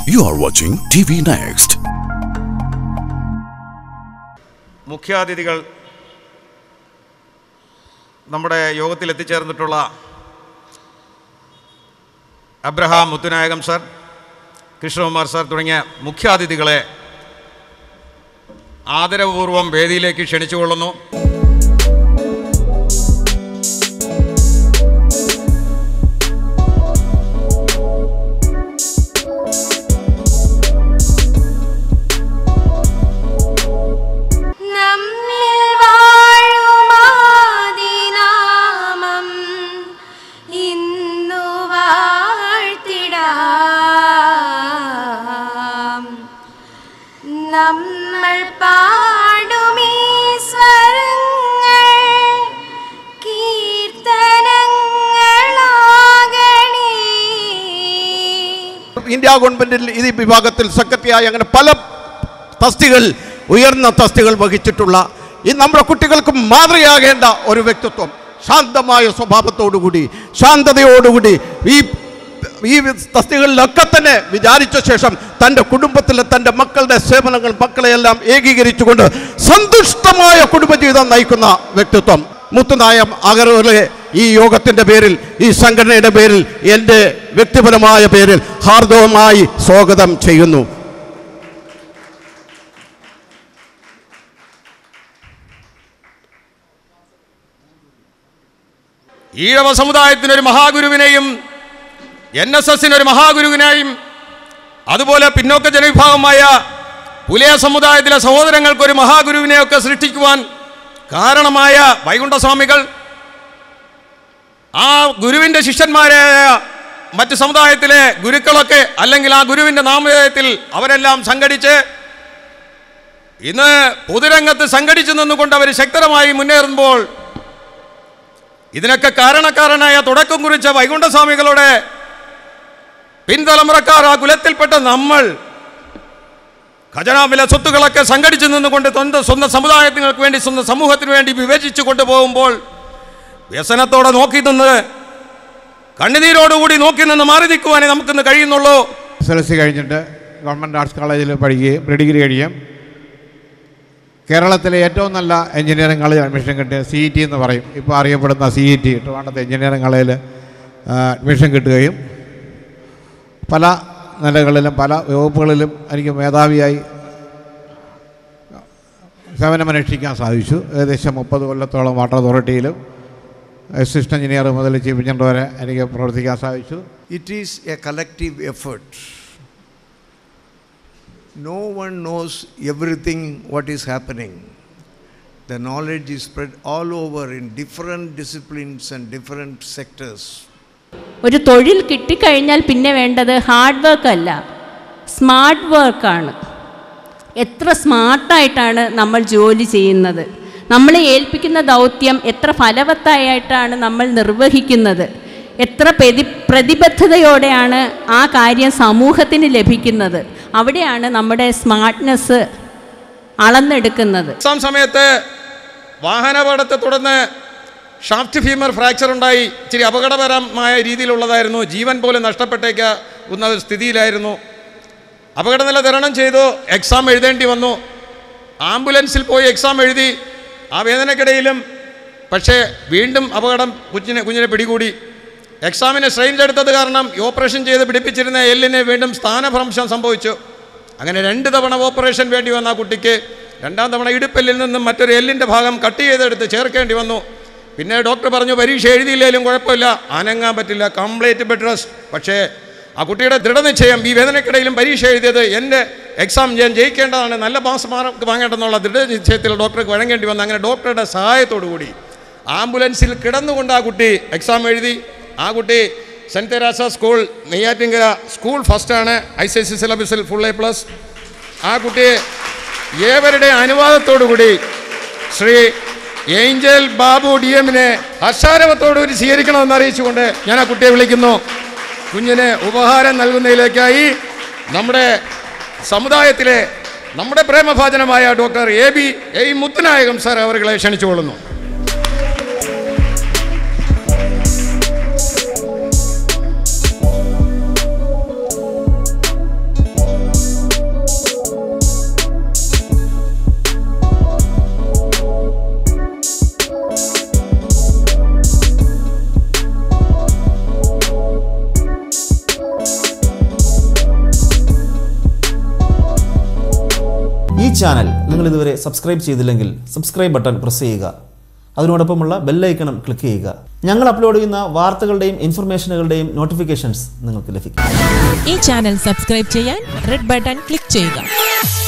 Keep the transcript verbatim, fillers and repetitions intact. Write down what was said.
You are watching T V Next. മുഖ്യാതിഥികൾ നമ്മുടെ യോഗത്തിൽ എത്തിച്ചേർന്നിട്ടുള്ള അബ്രഹാം മുത്തുനായകം സർ, കൃഷ്ണകുമാർ സർ തുടങ്ങിയ മുഖ്യാതിഥികളെ ആദരപൂർവ്വം വേദിയിലേക്ക് ക്ഷണിച്ചുകൊള്ളുന്നു. നമ്മൾ പാടുമീ സ്വരങ്ങൾ കീർത്തനങ്ങളാകണേ. ഇന്ത്യ ഗവൺമെന്റിൽ ഈ വിഭാഗത്തിൽ സെക്രട്ടറിയായി അങ്ങനെ പല തസ്തികൾ, ഉയർന്ന തസ്തികൾ വഹിച്ചിട്ടുള്ള ഈ നമ്മുടെ കുട്ടികൾക്ക് മാതൃകയാകേണ്ട ഒരു വ്യക്തിത്വം, ശാന്തമായ സ്വഭാവത്തോടുകൂടി ശാന്തതയോടുകൂടി ഈ ഈ തസ്തികളിലൊക്കെ തന്നെ വിചാരിച്ച ശേഷം തൻ്റെ കുടുംബത്തിലെ തൻ്റെ മക്കളുടെ സേവനങ്ങൾ മക്കളെയെല്ലാം ഏകീകരിച്ചുകൊണ്ട് സന്തുഷ്ടമായ കുടുംബജീവിതം നയിക്കുന്ന വ്യക്തിത്വം മുത്തുനായം അഗർവാലെ ഈ യോഗത്തിൻ്റെ പേരിൽ, ഈ സംഘടനയുടെ പേരിൽ, എൻ്റെ വ്യക്തിപരമായ പേരിൽ ഹാർദവമായി സ്വാഗതം ചെയ്യുന്നു. ഈഴവ സമുദായത്തിനൊരു മഹാഗുരുവിനെയും എൻ എസ് എസിനൊരു മഹാഗുരുവിനെയും അതുപോലെ പിന്നോക്ക ജനവിഭാഗമായ പുലയ സമുദായത്തിലെ സഹോദരങ്ങൾക്കൊരു മഹാഗുരുവിനെയൊക്കെ സൃഷ്ടിക്കുവാൻ കാരണമായ വൈകുണ്ഠസ്വാമികൾ ആ ഗുരുവിൻ്റെ ശിഷ്യന്മാരായ മറ്റ് സമുദായത്തിലെ ഗുരുക്കളൊക്കെ അല്ലെങ്കിൽ ആ ഗുരുവിൻ്റെ നാമധേയത്തിൽ അവരെല്ലാം സംഘടിച്ച് ഇന്ന് പൊതുരംഗത്ത് സംഘടിച്ചു നിന്നുകൊണ്ട് അവർ ശക്തമായി മുന്നേറുമ്പോൾ ഇതിനൊക്കെ കാരണക്കാരനായ തുടക്കം കുറിച്ച വൈകുണ്ഠസ്വാമികളുടെ പിൻതലമുറക്കാർ, ആ കുലത്തിൽപ്പെട്ട നമ്മൾ ഖജനാവിലെ സ്വത്തുകളൊക്കെ സംഘടിച്ചു നിന്നുകൊണ്ട് സ്വന്തം സ്വന്തം സമുദായങ്ങൾക്ക് വേണ്ടി, സ്വന്തം സമൂഹത്തിന് വേണ്ടി വിഭജിച്ചു കൊണ്ടുപോകുമ്പോൾ വ്യസനത്തോടെ നോക്കി നിന്ന്, കണ്ണുനീരോടുകൂടി നോക്കി നിന്ന് മാറി നിൽക്കുവാനേ നമുക്കിന്ന് കഴിയുന്നുള്ളൂ. എസ് എൽ സി കഴിഞ്ഞിട്ട് ഗവൺമെൻറ് ആർട്സ് കോളേജിൽ പഠിക്കുകയും പ്രീ ഡിഗ്രി കഴിയും. കേരളത്തിലെ ഏറ്റവും നല്ല എഞ്ചിനീയറിംഗ് കോളേജ് അഡ്മിഷൻ കിട്ടിയ സി ഇ ടി എന്ന് പറയും, ഇപ്പോൾ അറിയപ്പെടുന്ന സി ഇ ടി ട്രിവാൻഡ്രത്തെ എഞ്ചിനീയറിംഗ് കോളേജിൽ അഡ്മിഷൻ കിട്ടുകയും പല നിലകളിലും പല വകുപ്പുകളിലും എനിക്ക് മേധാവിയായി സേവനമനുഷ്ഠിക്കാൻ സാധിച്ചു. ഏകദേശം മുപ്പത് കൊല്ലത്തോളം വാട്ടർ അതോറിറ്റിയിലും അസിസ്റ്റന്റ് എഞ്ചിനീയർ മുതൽ ചീഫ് എഞ്ചിനീയർ വരെ എനിക്ക് പ്രവർത്തിക്കാൻ സാധിച്ചു. It is a collective effort. No one knows everything what is happening. The knowledge is spread all over in different disciplines and different sectors. ഒരു തൊഴിൽ കിട്ടിക്കഴിഞ്ഞാൽ പിന്നെ വേണ്ടത് ഹാർഡ് വർക്ക് അല്ല, സ്മാർട്ട് വർക്കാണ്. എത്ര സ്മാർട്ടായിട്ടാണ് നമ്മൾ ജോലി ചെയ്യുന്നത്, നമ്മളെ ഏൽപ്പിക്കുന്ന ദൗത്യം എത്ര ഫലവത്തായിട്ടാണ് നമ്മൾ നിർവഹിക്കുന്നത്, എത്ര പ്രതി പ്രതിബദ്ധതയോടെയാണ് ആ കാര്യം സമൂഹത്തിന് ലഭിക്കുന്നത്, അവിടെയാണ് നമ്മുടെ സ്മാർട്ട്നെസ് അളന്നെടുക്കുന്നത്. എക്സാം സമയത്ത് വാഹനാപകടത്തെ തുടർന്ന് ഷാഫ്റ്റ് ഫീമർ ഫ്രാക്ചർ ഉണ്ടായി. ഇച്ചിരി അപകടകരമായ രീതിയിലുള്ളതായിരുന്നു. ജീവൻ പോലും നഷ്ടപ്പെട്ടേക്കുന്ന സ്ഥിതിയിലായിരുന്നു. അപകടനില തരണം ചെയ്തു. എക്സാം എഴുതേണ്ടി വന്നു. ആംബുലൻസിൽ പോയി എക്സാം എഴുതി. ആ വേദനക്കിടയിലും പക്ഷേ വീണ്ടും അപകടം കുഞ്ഞിനെ കുഞ്ഞിനെ പിടികൂടി. എക്സാമിന് സ്ട്രെയിൻ എടുത്തത് കാരണം ഓപ്പറേഷൻ ചെയ്ത് പിടിപ്പിച്ചിരുന്ന എല്ലിന് വീണ്ടും സ്ഥാനഭ്രംശം സംഭവിച്ചു. അങ്ങനെ രണ്ട് തവണ ഓപ്പറേഷൻ വേണ്ടി വന്ന ആ കുട്ടിക്ക് രണ്ടാം തവണ ഇടുപ്പെല്ലിൽ നിന്നും മറ്റൊരു എല്ലിൻ്റെ ഭാഗം കട്ട് ചെയ്തെടുത്ത് ചേർക്കേണ്ടി വന്നു. പിന്നെ ഡോക്ടർ പറഞ്ഞു പരീക്ഷ എഴുതിയില്ലെങ്കിലും കുഴപ്പമില്ല, അനങ്ങാൻ പറ്റില്ല, കംപ്ലീറ്റ് ബെഡ് റെസ്റ്റ്. പക്ഷേ ആ കുട്ടിയുടെ ദൃഢനിശ്ചയം, ഈ വേദനക്കിടയിലും പരീക്ഷ എഴുതിയത് എൻ്റെ എക്സാം ഞാൻ ജയിക്കേണ്ടതാണ്, നല്ല പാസ് മാർക്ക് വാങ്ങേണ്ടെന്നുള്ള ദൃഢനിശ്ചയത്തിൽ ഡോക്ടർക്ക് വഴങ്ങേണ്ടി വന്നു. അങ്ങനെ ഡോക്ടറുടെ സഹായത്തോടു കൂടി ആംബുലൻസിൽ കിടന്നുകൊണ്ട് ആ കുട്ടി എക്സാം എഴുതി. ആ കുട്ടി saint Teresa school Neyyattinkara school ഫസ്റ്റാണ്, ഐ സി എസ് സി സിലബസിൽ ഫുൾ എ പ്ലസ്. ആ കുട്ടിയെ ഏവരുടെ അനുവാദത്തോടു കൂടി ശ്രീ ഏഞ്ചൽ ബാബു ഡി എമ്മിനെ ഹർഷാരവത്തോടുകൂടി സ്വീകരിക്കണമെന്ന് അറിയിച്ചുകൊണ്ട് ഞാൻ ആ കുട്ടിയെ വിളിക്കുന്നു. കുഞ്ഞിന് ഉപഹാരം നൽകുന്നതിലേക്കായി നമ്മുടെ സമുദായത്തിലെ നമ്മുടെ പ്രേമഭാജനമായ doctor A B A Muthunayakam sir അവരെ ക്ഷണിച്ചുകൊള്ളുന്നു. ചാനൽ നിങ്ങൾ ഇതുവരെ സബ്സ്ക്രൈബ് ചെയ്തില്ലെങ്കിൽ സബ്സ്ക്രൈബ് ബട്ടൺ പ്രസ് ചെയ്യുക. അതിനോടൊപ്പമുള്ള ബെല്ലൈക്കണം ക്ലിക്ക് ചെയ്യുക. ഞങ്ങൾ അപ്ലോഡ് ചെയ്യുന്ന വാർത്തകളുടെയും ഇൻഫർമേഷനുകളുടെയും നോട്ടിഫിക്കേഷൻസ് നിങ്ങൾക്ക് ലഭിക്കും. ഈ ചാനൽ സബ്സ്ക്രൈബ് ചെയ്യാൻ റെഡ് ബട്ടൺ ക്ലിക്ക് ചെയ്യുക.